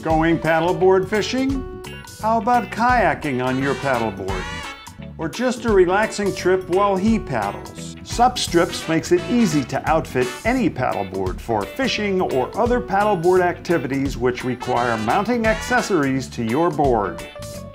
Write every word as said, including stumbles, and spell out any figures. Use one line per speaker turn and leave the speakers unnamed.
Going paddleboard fishing? How about kayaking on your paddleboard? Or just a relaxing trip while he paddles? SupStrips makes it easy to outfit any paddleboard for fishing or other paddleboard activities which require mounting accessories to your board.